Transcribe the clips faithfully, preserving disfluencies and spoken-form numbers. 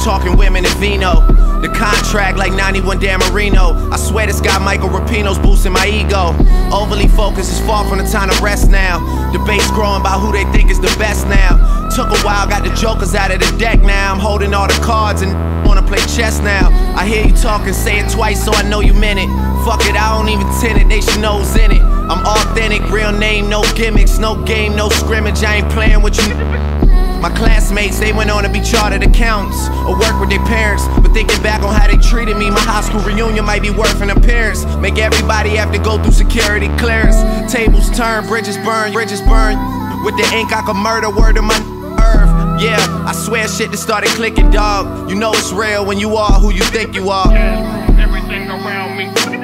talking women and vino. The contract like ninety-one Dan Marino. I swear this guy Michael Rapino's boosting my ego. Overly focused is far from the time to rest now. Debates growing about who they think is the best now. Took a while, got the jokers out of the deck now. I'm holding all the cards and wanna play chess now. I hear you talking, say it twice so I know you meant it. Fuck it, I don't even tint it, they should know who's in it. I'm authentic, real name, no gimmicks, no game, no scrimmage. I ain't playing with you. My classmates, they went on to be chartered accountants or work with their parents. But thinking back on how they treated me, my high school reunion might be worth an appearance. Make everybody have to go through security clearance. Tables turn, bridges burn, bridges burn. With the ink I could murder, word of my earth. Yeah, I swear shit that started clicking, dog. You know it's real when you are who you think you are. Yeah, everything around me freeze.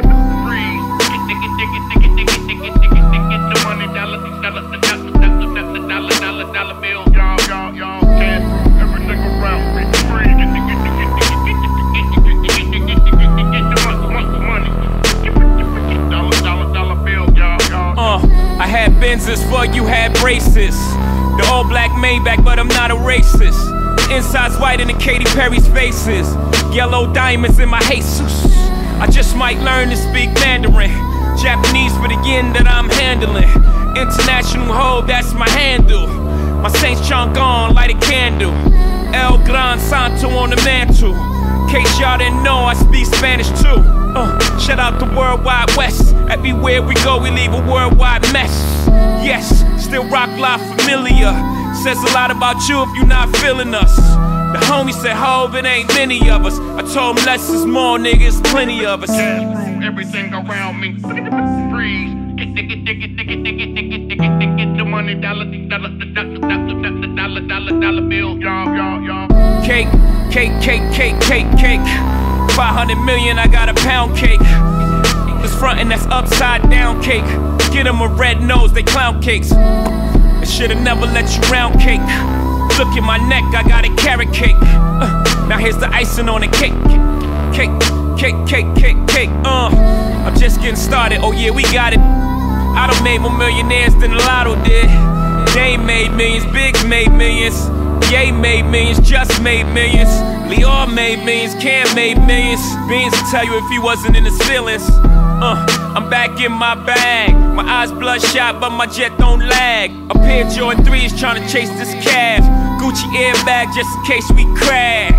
Dig it, dig it, dig it, dig it, dig it, dig it, dig it, dig it. The money, dollar, dollar, dollar, dollar, dollar, dollar, dollar bill. Y'all, y'all, y'all, cash. Everything around me freeze. Dig it, dig it, dig it, dig it, dig it, dig it, dig it, dig it, dig it, dig it. The money, money, money. Dollar, dollar, dollar bill. Y'all, y'all. Uh, I had Benzes for you had braces. The all black Maybach, but I'm not a racist. The inside's white in the Katy Perry's faces. Yellow diamonds in my Jesus. I just might learn to speak Mandarin. Japanese for the yen that I'm handling. International hoe, that's my handle. My Saint Changon, light a candle. El Gran Santo on the mantle. In case y'all didn't know, I speak Spanish too. Uh, shout out the Worldwide West. Everywhere we go, we leave a worldwide mess. Yes, still rock live familiar. Says a lot about you if you're not feeling us. The homie said, Hov, it ain't many of us. I told him less is more, niggas, plenty of us. Yeah, everything around me freeze. Dig it, dig it, dig it, dig it, dig it, dig it, dig it. The money, dollar, dollar, dollar, dollar, dollar, dollar, dollar bill. Y'all, y'all, y'all. Cake, cake, cake, cake, cake, cake. five hundred million, I got a pound cake. This frontin', that's upside down cake. Get them a red nose, they clown cakes. I should've never let you round cake. Look at my neck, I got a carrot cake. Uh, now here's the icing on the cake. Cake, cake, cake, cake, cake. Uh, I'm just getting started, oh yeah, we got it. I done made more millionaires than the Lotto did. They made millions, Biggs made millions. Ye made millions, Just made millions. Lior made millions, Cam made millions. Beans will tell you if he wasn't in his feelings. Uh, I'm back in my bag. My eyes bloodshot, but my jet don't lag. A pair of Jordan threes trying to chase this cash. Gucci airbag just in case we crash.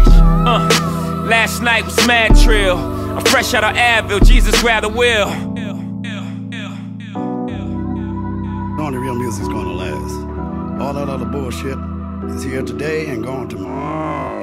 Uh, last night was mad trill. I'm fresh out of Advil, Jesus rather will. Only real music's gonna last. All that other bullshit is here today and gone tomorrow.